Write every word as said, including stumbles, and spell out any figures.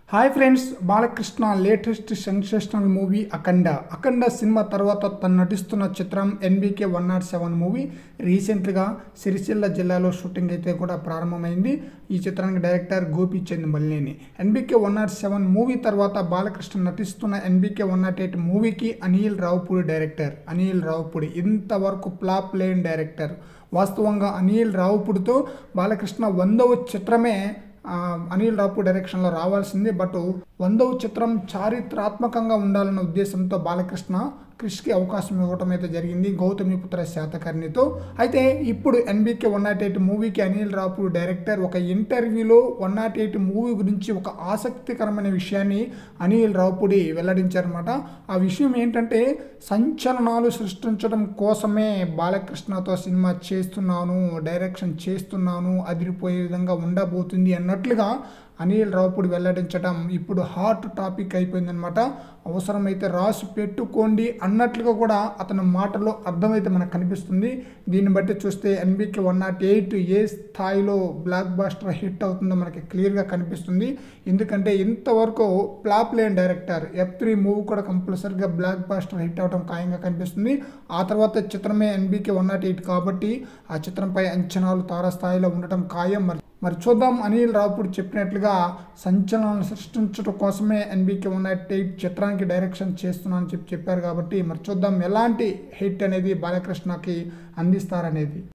Hi friends, Balakrishna latest sensational movie Akhanda Akhanda సినిమా తర్వాత తను నటిస్తున్న చిత్రం NBK one not seven movie రీసెంట్గా సిరిసిల్ల జిల్లాలో షూటింగ్ అయితే కూడా ప్రారంభమైంది. ఈ చిత్రానికి director Gopichand Malineni. NBK one not seven movie తర్వాత బాలకృష్ణ నటిస్తున్న ఎన్బీకే వన్ నాట్ ఎయిట్ మూవీకి అనిల్ రావుపూడి డైరెక్టర్. అనిల్ రావుపూడి ఇంతవరకు ఫ్లాప్ లేని డైరెక్టర్. వాస్తవంగా అనిల్ రావుపూడితో బాలకృష్ణ వందవ చిత్రమే అనిల్ రావుపూడి డైరెక్షన్లో రావాల్సింది. బట్ వందవ చిత్రం చారిత్రాత్మకంగా ఉండాలన్న ఉద్దేశంతో బాలకృష్ణ క్రిష్కి అవకాశం ఇవ్వడం అయితే జరిగింది గౌతమిపుత్ర శాతకర్ణితో. అయితే ఇప్పుడు ఎన్బీకే వన్ నాట్ ఎయిట్ మూవీకి అనిల్ రావుపూడి డైరెక్టర్ ఒక ఇంటర్వ్యూలో వన్ నాట్ ఎయిట్ మూవీ గురించి ఒక ఆసక్తికరమైన విషయాన్ని అనిల్ రావుపూడి వెల్లడించారన్నమాట. ఆ విషయం ఏంటంటే, సంచలనాలు సృష్టించడం కోసమే బాలకృష్ణతో సినిమా చేస్తున్నాను, డైరెక్షన్ చేస్తున్నాను, అదిరిపోయే విధంగా ఉండబోతుంది అన్నట్లుగా అనిల్ రావుపూడి వెల్లడించడం ఇప్పుడు హాట్ టాపిక్ అయిపోయిందనమాట. అవసరమైతే రాసి పెట్టుకోండి అన్నట్లుగా కూడా అతని మాటలో అర్థమైతే మనకు కనిపిస్తుంది. దీన్ని బట్టి చూస్తే ఎన్బీకే వన్ నాట్ ఎయిట్ ఏ స్థాయిలో బ్లాక్ బాస్టర్ హిట్ అవుతుందో మనకి క్లియర్గా కనిపిస్తుంది. ఎందుకంటే ఇంతవరకు ఫ్లాప్ లేని డైరెక్టర్. ఎఫ్ త్రీ మూవీ కూడా కంపల్సరీగా బ్లాక్ బాస్టర్ హిట్ అవడం ఖాయంగా కనిపిస్తుంది. ఆ తర్వాత చిత్రమే ఎన్బీకే వన్ నాట్ ఎయిట్ కాబట్టి ఆ చిత్రంపై అంచనాలు తారస్థాయిలో ఉండటం ఖాయం. మరి మరి చూద్దాం. అనిల్ రావుపూడి చెప్పినట్లుగా సంచలనాలను సృష్టించడం కోసమే ఎన్బీకే వన్ నాట్ ఎయిట్ చిత్రానికి డైరెక్షన్ చేస్తున్నానని చెప్పి చెప్పారు కాబట్టి మరి చూద్దాం ఎలాంటి హిట్ అనేది బాలకృష్ణకి అందిస్తారనేది.